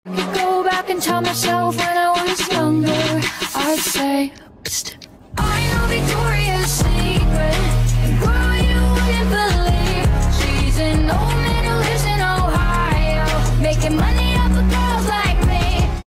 Go back and tell myself when I was younger, I'd say, psst, I know Victoria's